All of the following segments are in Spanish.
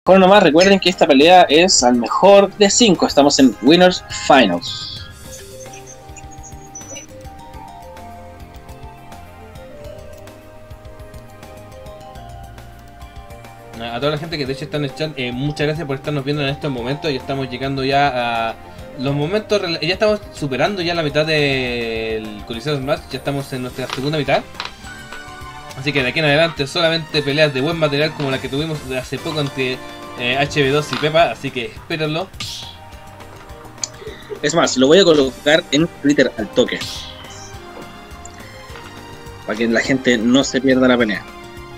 con nomás recuerden que esta pelea es al mejor de 5. Estamos en Winners Finals. A toda la gente que de hecho está en el chat, muchas gracias por estarnos viendo en estos momentos. Ya estamos llegando ya a los momentos, ya estamos superando ya la mitad del Coliseo Smash, ya estamos en nuestra segunda mitad. Así que de aquí en adelante solamente peleas de buen material como la que tuvimos hace poco entre HB2 y Pepa, así que espérenlo. Es más, lo voy a colocar en Twitter al toque, para que la gente no se pierda la pelea.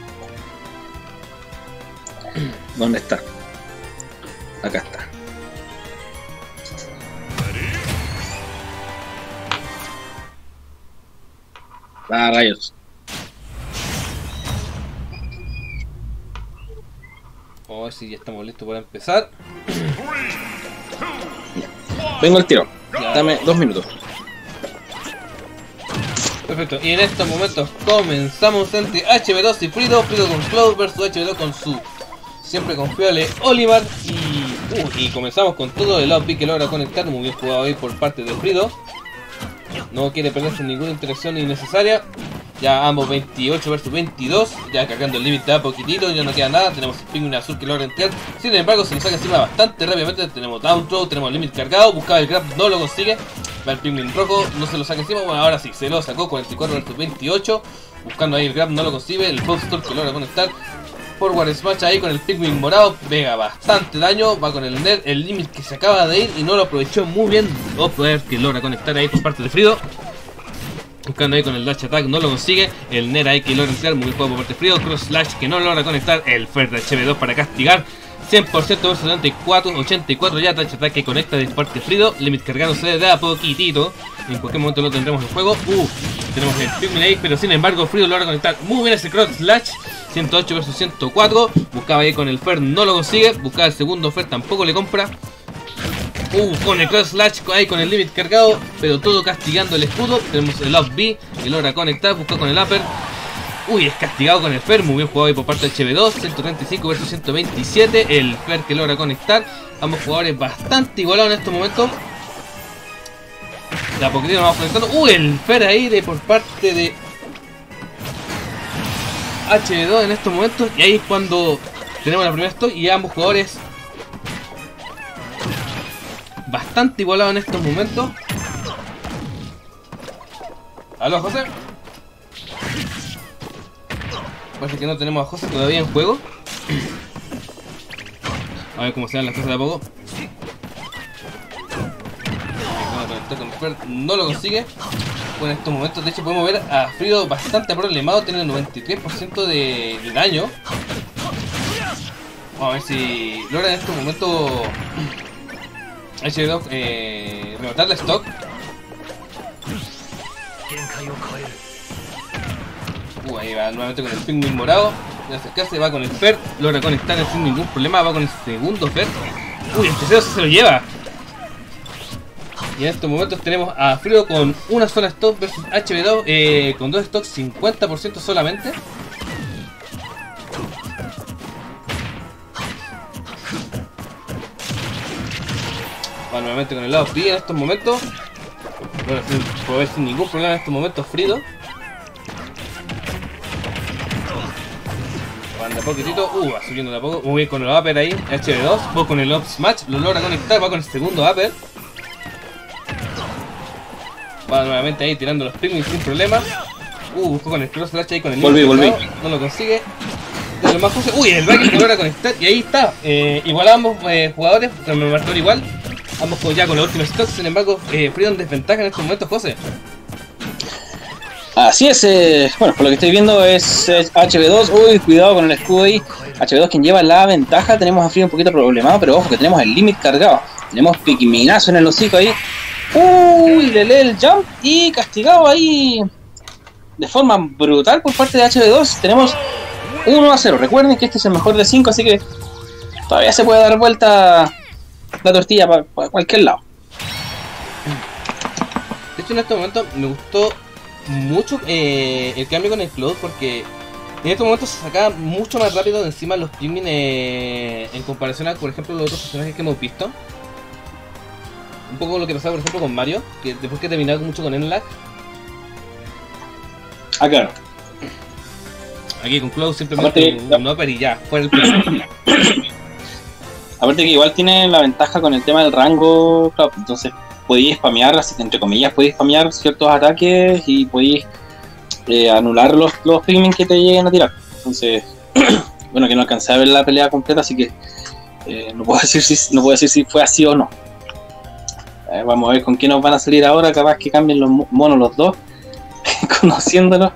¿Dónde está? Acá está. Ah, rayos. Oh, sí, ya estamos listos para empezar. Vengo al tiro. Ya. Dame 2 minutos. Perfecto, y en estos momentos comenzamos entre HB2 y Frido. Frido con Cloud versus HB2 con su siempre confiable Olimar. Y comenzamos con todo el outpick que logra conectar. Muy bien jugado ahí por parte de Frido. No quiere perderse ninguna interacción innecesaria. Ya ambos 28 versus 22. Ya cargando el límite a poquitito. Ya no queda nada. Tenemos el Pikmin azul que logra entrar. Sin embargo se lo saca encima bastante rápidamente. Tenemos down throw. Tenemos el límite cargado. Buscaba el grab. No lo consigue. Va el Pikmin rojo. No se lo saca encima. Bueno, ahora sí. Se lo sacó. 44 versus 28. Buscando ahí el grab. No lo consigue. El Fox Store que logra conectar. Forward Smash ahí con el Pikmin morado. Pega bastante daño. Va con el Net. El límite que se acaba de ir. Y no lo aprovechó muy bien. Poder que logra conectar ahí por parte de Frido. Buscando ahí con el dash attack, no lo consigue. El Nera ahí que logra entrar, muy bien jugado por parte de Frido. Cross slash que no logra conectar. El Fer de HB2 para castigar. 100% versus 74, 84 ya. Dash attack que conecta de parte de Frido. Limit cargándose de a poquitito. En cualquier momento lo tendremos en juego. Tenemos el Pikmin ahí, pero sin embargo Frido logra conectar muy bien ese cross slash. 108 versus 104. Buscaba ahí con el Fer, no lo consigue. Buscaba el segundo Fer, tampoco le compra. Con el cross slash ahí con el límite cargado, pero todo castigando el escudo. Tenemos el up B que logra conectar, busca con el upper. Es castigado con el Fer, muy bien jugado ahí por parte de HB2. 135 versus 127, el Fer que logra conectar. Ambos jugadores bastante igualados en estos momentos. De a poquitito nos vamos conectando. El Fer ahí de por parte de HB2 en estos momentos. Y ahí es cuando tenemos la primera stock y ambos jugadores bastante igualado en estos momentos. ¿Aló, José? Parece que no tenemos a José todavía en juego. A ver cómo se dan las cosas de a poco. Vamos a conectar con el Fer, no lo consigue. Bueno, en estos momentos de hecho podemos ver a Frido bastante problemado. Tiene el 93% de daño. Vamos a ver si logra en estos momentos HB2 rematar la stock. Ahí va nuevamente con el Pikmin morado. De acercarse, va con el Fer. Logra conectar sin ningún problema. Va con el segundo Fer. El tercero se lo lleva. Y en estos momentos tenemos a Frido con una sola stock versus HB2 con dos stocks 50% solamente. Va nuevamente con el lado B en estos momentos. Bueno, puede ver sin ningún problema en estos momentos Frido. Van de a poquitito, va subiendo de a poco. Muy bien con el upper ahí, HB2. Va con el up smash, lo logra conectar, va con el segundo upper. Va nuevamente ahí tirando los Pikmin sin problema. Buscó con el cross slash ahí con el volví. No lo consigue. De lo más justo. El back que logra conectar. Y ahí está. Igual a ambos jugadores, con el marcador igual. Ambos ya con los últimos stocks, sin embargo, Frido en desventaja en estos momentos, José. Así es, bueno, por lo que estoy viendo es HB2, cuidado con el escudo ahí. HB2 quien lleva la ventaja, tenemos a Frido un poquito problemado, pero ojo que tenemos el límite cargado. Tenemos Pikminazo en el hocico ahí. Le lee el jump y castigado ahí de forma brutal por parte de HB2. Tenemos 1-0, recuerden que este es el mejor de 5, así que todavía se puede dar vuelta la tortilla para cualquier lado. De hecho en este momento me gustó mucho el cambio con el Cloud porque En estos momentos se saca mucho más rápido de encima los Pikmin en comparación a, por ejemplo, los otros personajes que hemos visto. Un poco lo que pasaba, por ejemplo, con Mario, que después que terminaba mucho con Enlag. Ah, claro. Aquí con Cloud simplemente un upper y ya, fuera el Pikmin. Aparte que igual tiene la ventaja con el tema del rango, claro, entonces podéis spamear, así que entre comillas podéis spamear ciertos ataques y podéis anular los Pikmin que te lleguen a tirar. Entonces, bueno, que no alcancé a ver la pelea completa, así que no puedo decir si fue así o no. Vamos a ver con qué nos van a salir ahora, capaz que cambien los monos los dos, conociéndolos.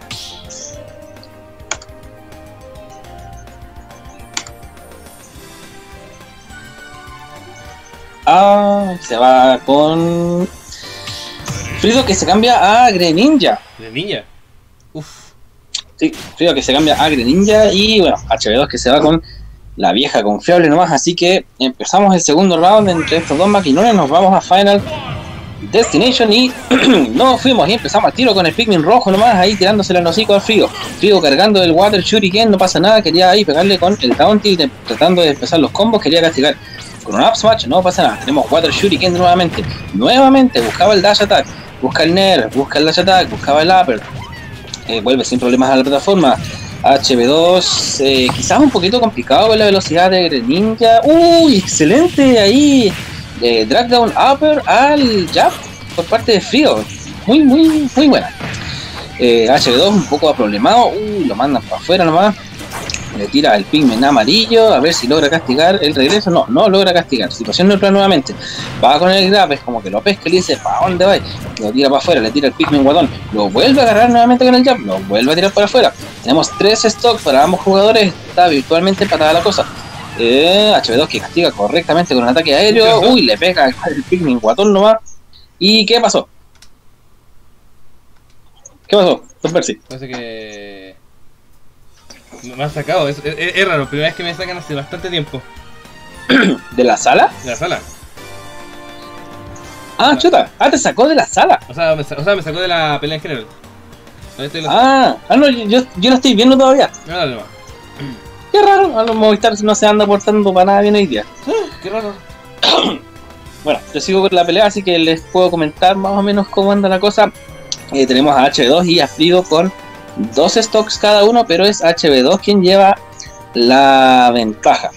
Se va con Frido, que se cambia a Greninja. ¿Greninja? Uff. Sí, Frido que se cambia a Greninja y bueno, HB2 que se va con la vieja confiable nomás, así que empezamos el segundo round entre estos dos maquinones, nos vamos a Final Destination y no fuimos y empezamos al tiro con el Pikmin rojo nomás, ahí tirándosela en el hocico al Frido. Frido cargando el Water Shuriken, no pasa nada, quería ahí pegarle con el down tilt, tratando de empezar los combos, quería castigar con un up smash, no pasa nada, tenemos Water Shuriken nuevamente, buscaba el dash attack, busca el nerf, busca el dash attack, buscaba el upper, vuelve sin problemas a la plataforma. HB2, quizás un poquito complicado con la velocidad de Greninja. ¡Uy! Excelente ahí. Drag down upper al jab por parte de Frido. Muy buena. HB2 un poco problemado. Lo mandan para afuera nomás. Le tira el Pikmin amarillo. A ver si logra castigar el regreso. No logra castigar. Situación neutral nuevamente. Va con el grab. Es como que lo pesca y le dice: ¿para dónde va? Lo tira para afuera. Le tira el Pikmin guatón. Lo vuelve a agarrar nuevamente con el jab. Lo vuelve a tirar para afuera. Tenemos 3 stocks para ambos jugadores. Está virtualmente empatada la cosa. HB2 que castiga correctamente con un ataque aéreo. Uy, le pega el Pikmin guatón nomás. ¿Y qué pasó? ¿Qué pasó? Don Percy. Parece que me han sacado, es raro, primera vez que me sacan hace bastante tiempo. ¿De la sala? De la sala. Ah, chuta. Te sacó de la sala. O sea, me sacó de la pelea en general. No, yo la estoy viendo todavía. No, dale, va. Qué raro, a los Movistar no se anda portando para nada bien hoy día. Qué raro. Bueno, yo sigo con la pelea, así que les puedo comentar más o menos cómo anda la cosa. Tenemos a HB2 y a Frido con 2 stocks cada uno, pero es HB2 quien lleva la ventaja.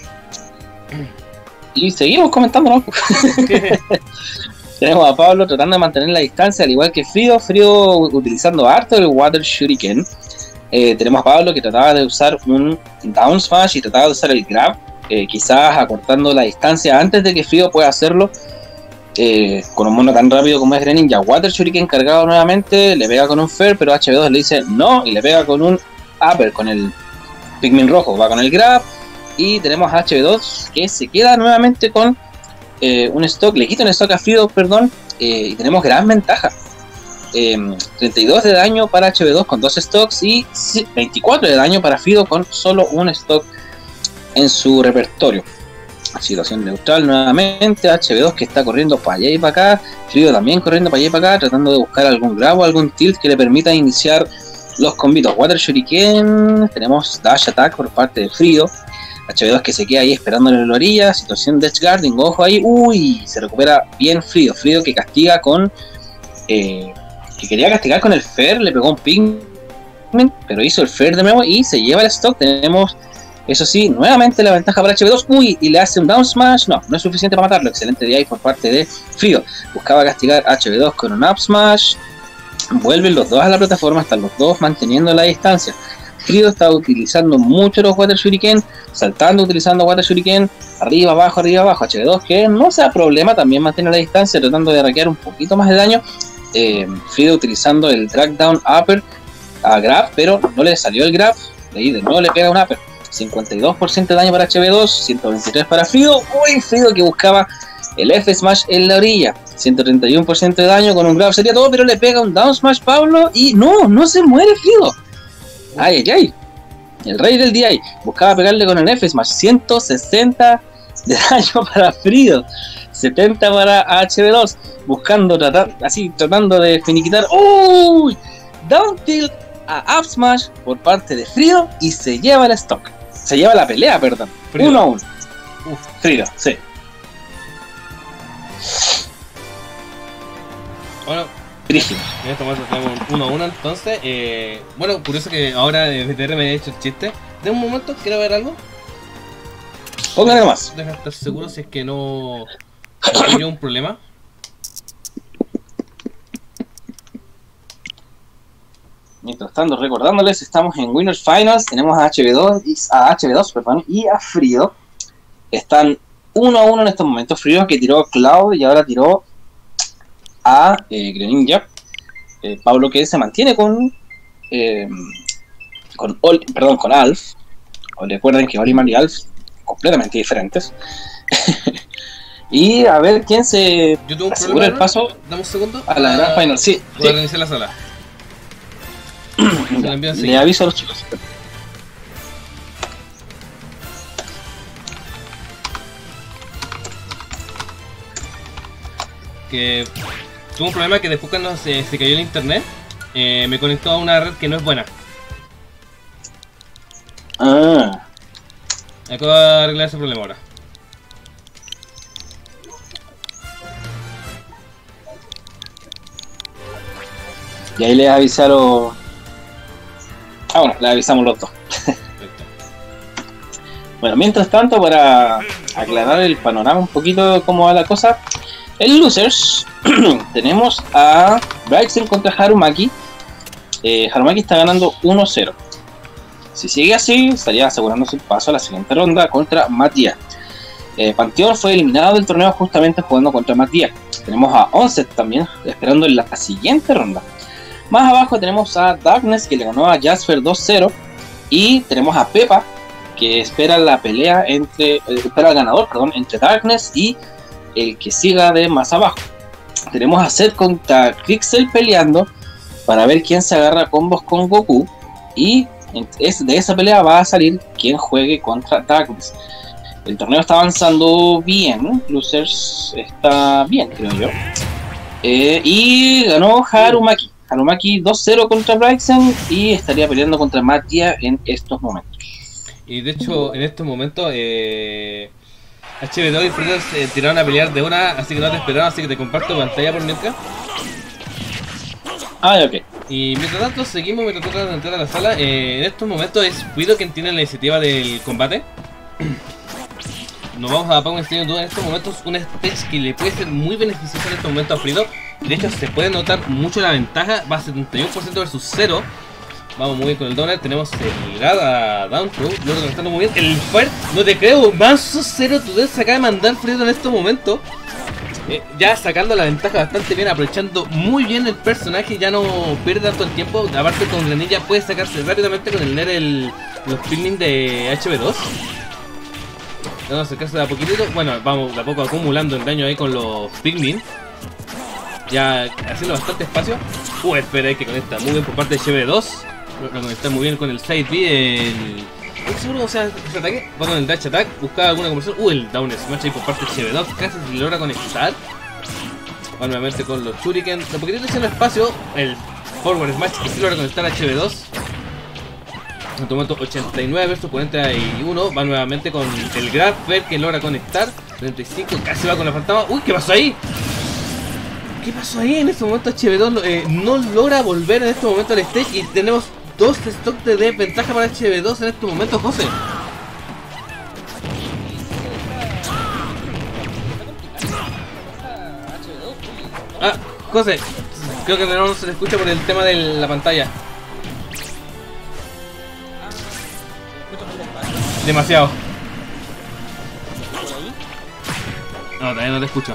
Y seguimos comentando, ¿no? Tenemos a Pablo tratando de mantener la distancia, al igual que Frido utilizando harto el Water Shuriken. Tenemos a Pablo que trataba de usar un down smash y trataba de usar el grab, quizás acortando la distancia antes de que Frido pueda hacerlo. Con un mono tan rápido como es Greninja. Water Shuriken cargado nuevamente, le pega con un fair, pero HB2 le dice no y le pega con un upper con el Pikmin rojo, va con el grab. Y tenemos a HB2 que se queda nuevamente con un stock, le quita un stock a Frido, perdón, y tenemos gran ventaja. 32 de daño para HB2 con 2 stocks y 24 de daño para Frido con solo un stock en su repertorio. Situación neutral nuevamente, HB2 que está corriendo para allá y para acá, Frido también corriendo para allá y para acá, tratando de buscar algún grab o algún tilt que le permita iniciar los combitos. Water Shuriken, tenemos dash attack por parte de Frido, HB2 que se queda ahí esperándole en la orilla, situación de edge guarding, ojo ahí, uy, se recupera bien Frido que castiga con, que quería castigar con el fair, le pegó un Pikmin, pero hizo el fair de nuevo y se lleva el stock. Tenemos, eso sí, nuevamente la ventaja para HB2. Uy, y le hace un down smash. No es suficiente para matarlo. Excelente DI por parte de Frido. Buscaba castigar a HB2 con un up smash. Vuelven los dos a la plataforma. Están los dos manteniendo la distancia. Frido está utilizando mucho los Water Shuriken. Saltando, utilizando Water Shuriken. Arriba, abajo, arriba, abajo. HB2 que no sea problema. También mantiene la distancia. Tratando de raquear un poquito más de daño. Frido utilizando el drag down upper a grab. Pero no le salió el grab. Ahí de nuevo le pega un upper. 52% de daño para HB2, 123 para Frido. Uy, Frido que buscaba el F Smash en la orilla. 131% de daño con un grab sería todo, pero le pega un down smash Pablo y no se muere Frido. Ay. El rey del DI buscaba pegarle con el F Smash. 160 de daño para Frido, 70 para HB2, tratando de finiquitar. Uy, down tilt a Up Smash por parte de Frido y se lleva el stock. Se lleva la pelea, perdón. Frido. 1-1. Uf. Frido, sí. Bueno, Brígido. en este momento tenemos un 1-1 entonces. Bueno, curioso que ahora VTR me haya hecho el chiste. De un momento, quiero ver algo. Póngale nomás. Deja estar seguro si es que no hay un problema. Mientras tanto, recordándoles, estamos en Winners Finals. Tenemos a HB2, perdón, y a Frido. Están 1-1 en estos momentos. Frido que tiró a Cloud y ahora tiró a Greninja. Pablo que se mantiene con Alf. Recuerden que Olimar y Alf completamente diferentes. Y a ver quién se Yo tuve un asegura el problema, paso dame un segundo. a la Grand Final. Sí, Voy a sí. reiniciar la sala. Se la envío Le enseguida. aviso a los chicos. Que tuve un problema que después cuando se cayó el internet, me conectó a una red que no es buena. Ah, Acabo de arreglar ese problema ahora. y ahí les avisaron. Ah, bueno, les avisamos los dos. Perfecto. Bueno, mientras tanto, para aclarar el panorama un poquito de cómo va la cosa, en Losers tenemos a Braixen contra Harumaki. Harumaki está ganando 1-0. Si sigue así, estaría asegurándose el paso a la siguiente ronda contra Matías. Panteón fue eliminado del torneo justamente jugando contra Matías. Tenemos a Onset también esperando en la siguiente ronda. Más abajo tenemos a Darkness que le ganó a Jasper 2-0. Y tenemos a Pepa que espera la pelea espera al ganador, perdón, entre Darkness y el que siga de más abajo. Tenemos a Seth contra Crixel peleando para ver quién se agarra combos con Goku. Y de esa pelea va a salir quien juegue contra Darkness. El torneo está avanzando bien. Losers está bien, creo yo. Y ganó Harumaki. Harumaki 2-0 contra Braixen y estaría peleando contra Matia en estos momentos. Y de hecho, en estos momentos, HB2 y Frido se tiraron a pelear de una, así que no te esperaron, así que te comparto pantalla por mientras. Ah, ok. Y mientras tanto, seguimos mientras tratan de entrar a la sala. En estos momentos es Frido quien tiene la iniciativa del combate. Nos vamos a poner en duda en estos momentos una stage que le puede ser muy beneficiosa en estos momentos a Frido. De hecho, se puede notar mucho la ventaja, va a 71% versus 0. Vamos muy bien con el Donner, tenemos el grad a Down Throw, luego conectando muy bien. El Fire, no te creo, Manso 0 tu se acaba de mandar Frido en estos momentos. Ya sacando la ventaja bastante bien, aprovechando muy bien el personaje, ya no pierde tanto el tiempo. Aparte con Greninja puede sacarse rápidamente con el Ner los Pikmin de HB2. Vamos a acercarse de a poquitito, bueno, vamos de a poco acumulando el daño ahí con los Pikmin. Ya haciendo bastante espacio. Espera, hay que conecta muy bien por parte de HB2. Lo conecta muy bien con el Side B, seguro, o sea, ese ataque, va con el Dash Attack, buscaba alguna conversión. El Down Smash ahí por parte de HB2, casi se logra conectar. Va nuevamente con los Shuriken, de poquitito haciendo espacio, el Forward Smash que se logra conectar a HB2. En este momento 89 versus 41, va nuevamente con el Grab Fair que logra conectar. 35, casi va con la fantasma. ¿Qué pasó ahí? ¿Qué pasó ahí? En este momento HB2 no logra volver en este momento al stage y tenemos 2 stocks de desventaja para HB2 en este momento, José. José, creo que no se le escucha por el tema de la pantalla. Demasiado. No, todavía no te escucho.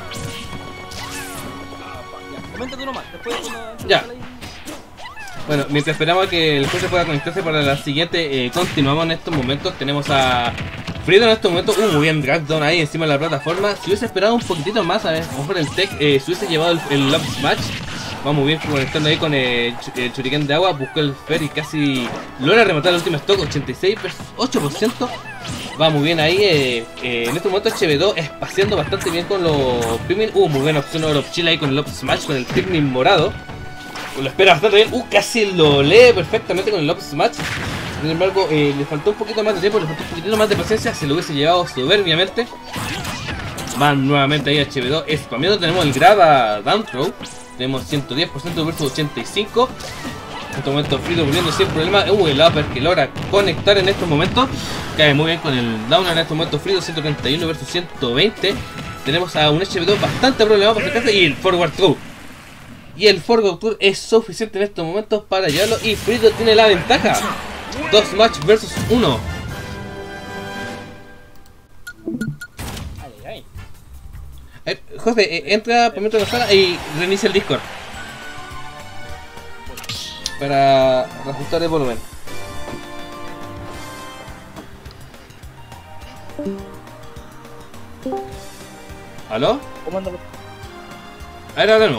Ya. Bueno, mientras esperamos a que el juez pueda conectarse para la siguiente, continuamos en estos momentos. Tenemos a Frido en estos momentos. Muy bien, Dragdown ahí encima de la plataforma. Si hubiese esperado un poquitito más, a ver, mejor el tech, si hubiese llevado el Love Smash. Va muy bien conectando ahí con el Shuriken de agua. Buscó el Fer y casi logra rematar el último stock. 86 versus 8%. Va muy bien ahí. En este momento HB2 espaciando bastante bien con los Pikmin. Muy buena opción Oro Chile ahí con el Love Smash, con el Pikmin morado. Lo espera bastante bien. Casi lo lee perfectamente con el Up Smash. Sin embargo, le faltó un poquito más de tiempo, le faltó un poquito más de paciencia. Se lo hubiese llevado soberbiamente. Van nuevamente ahí HB2 spameando. Tenemos el grab a down throw. Tenemos 110% versus 85%. En este momento Frido volviendo sin problema. El upper que logra conectar en estos momentos. Cae muy bien con el down en estos momentos Frido. 131 versus 120. Tenemos a un HB2 bastante problemado para acercarse. Y el forward throw. Y el forward throw es suficiente en estos momentos para llevarlo. Y Frido tiene la ventaja. 2 match versus 1. José, entra por dentro de la sala y reinicia el Discord para ajustar el volumen. ¿Aló? ¿Cómo anda? A ver, ahora no.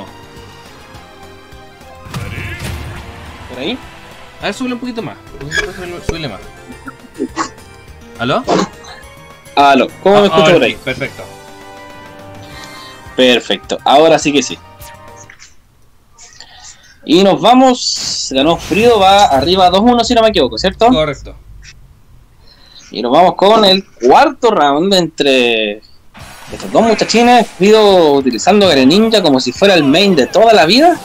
¿Por ahí? A ver, súbele un poquito más. Súbele más. ¿Aló? Aló, ¿cómo me escucho por ahí? Sí, perfecto. Perfecto, ahora sí que sí. Y nos vamos, ganó Frido, va arriba 2-1 si no me equivoco, ¿cierto? Correcto. Y nos vamos con el cuarto round entre estos dos muchachines. Frido utilizando Greninja como si fuera el main de toda la vida.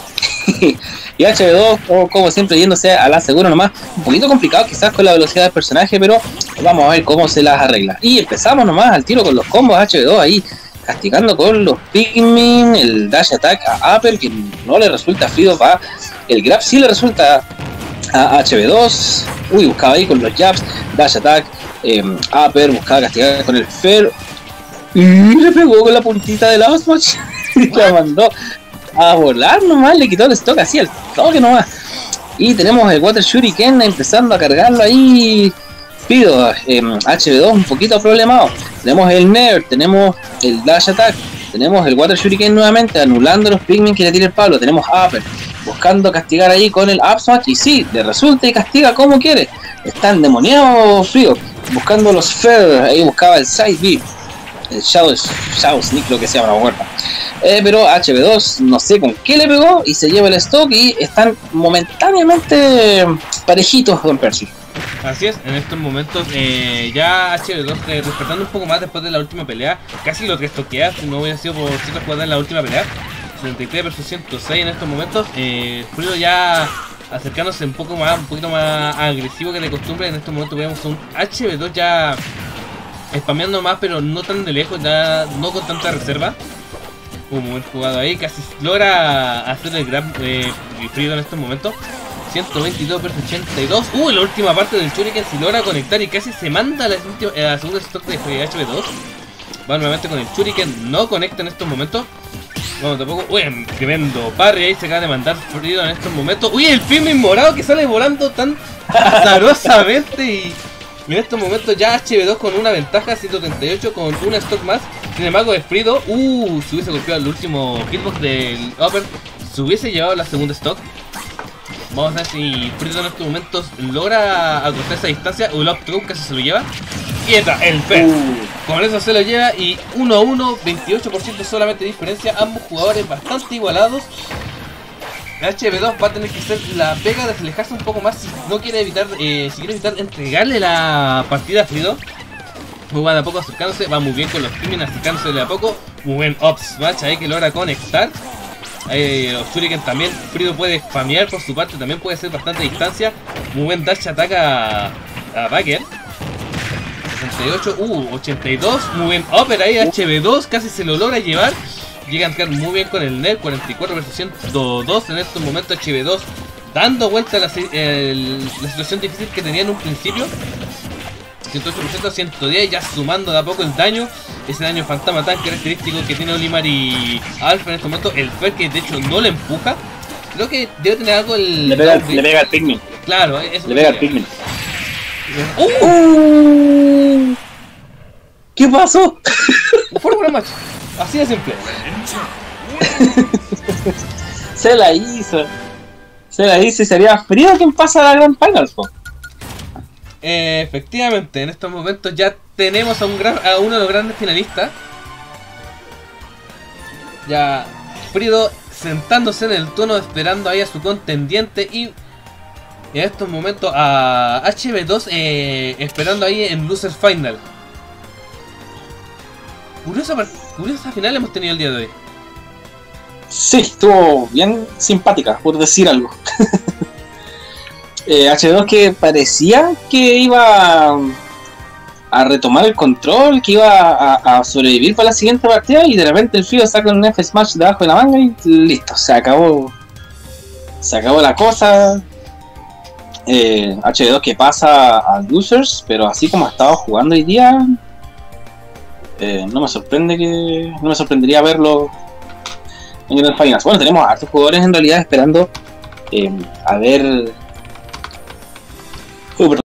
Y HB2 como siempre yéndose a la segura nomás. Un poquito complicado quizás con la velocidad del personaje, pero vamos a ver cómo se las arregla. Y empezamos nomás al tiro con los combos. HB2 ahí castigando con los Pikmin, el dash attack a Upper que no le resulta a Frido, va. El grab sí le resulta a HB2. Uy, buscaba ahí con los jabs, dash attack, Upper, buscaba castigar con el Fair. Y le pegó con la puntita del Smash. Y la mandó a volar nomás, le quitó el stock así al toque nomás. Y tenemos el Water Shuriken empezando a cargarlo ahí. Pido, HB2 un poquito problemado. Tenemos el Nair, tenemos el Dash Attack, tenemos el Water Shuriken nuevamente, anulando los Pikmin que le tira el palo. Tenemos Upper, buscando castigar ahí con el Up Smash. Y sí, le resulta y castiga como quiere. Está endemoniado Frido, buscando los Fair, ahí buscaba el Side B. El Shadow Sneak, lo que sea, no me acuerdo. Pero HB2 no sé con qué le pegó y se lleva el stock y están momentáneamente parejitos con Percy. Así es, en estos momentos ya HB2 despertando un poco más después de la última pelea. Casi lo restoquea, si no hubiera sido por ciertas jugadas en la última pelea. 73 versus 106 en estos momentos. Frido ya acercándose un poquito más agresivo que de costumbre. En estos momentos vemos un HB2 ya spameando más, pero no tan de lejos, ya no con tanta reserva. Muy buen jugado ahí, casi logra hacer el grab Frido en estos momentos. 122 versus 82. En la última parte del Shuriken se logra conectar y casi se manda a la segunda stock de HB2. Va nuevamente con el Shuriken, no conecta en estos momentos. Bueno, tampoco. Tremendo parry ahí se acaba de mandar Frido en estos momentos. El Pikmin morado que sale volando tan azarosamente y en estos momentos ya HB2 con una ventaja, 138 con una stock más. Sin embargo, el Frido, si hubiese golpeado el último hitbox del Upper, se hubiese llevado la segunda stock. Vamos a ver si Frido en estos momentos logra acortar esa distancia. El up throw casi se lo lleva. Y entra el Fair. Con eso se lo lleva y 1-1, 28% solamente de diferencia. Ambos jugadores bastante igualados. HB2 va a tener que hacer la pega de alejarse un poco más si no quiere evitar, entregarle la partida a Frido. Muy va de a poco acercándose, va muy bien con los Pikmin acercándose de a poco. Muy buen up smash ahí que logra conectar. Los Shuriken también, Frido puede spamear por su parte, también puede hacer bastante distancia. Muy buen dash attack a Bagger. 68, 82, muy bien upper ahí, HB2 casi se lo logra llevar. Llega a entrar muy bien con el net, 44 versus 102 en estos momentos. HB2 dando vuelta a la situación difícil que tenía en un principio. 108%, 110, ya sumando de a poco el daño. Ese daño fantasma tan característico que tiene Olimar y Alpha en este momento. El Fer que de hecho no le empuja. Creo que debe tener algo el... Le pega al Pikmin. Claro, eso le pega al Pikmin. ¿Qué pasó? Fórmula match. Así de simple. Se la hizo y sería Frido quien pasa a la Grand Finals, po. Efectivamente, en estos momentos ya tenemos a uno de los grandes finalistas. Ya Frido sentándose en el trono esperando ahí a su contendiente, y en estos momentos a HB2 esperando ahí en Loser Final. Curiosa final hemos tenido el día de hoy. Sí, estuvo bien simpática, por decir algo. H2 que parecía que iba a retomar el control, que iba a sobrevivir para la siguiente partida, y de repente el Frío saca un F-Smash debajo de la manga y listo, se acabó la cosa. H2 que pasa a Losers, pero así como ha estado jugando hoy día, no me sorprendería verlo en el Finals. Bueno, tenemos a hartos jugadores en realidad esperando a ver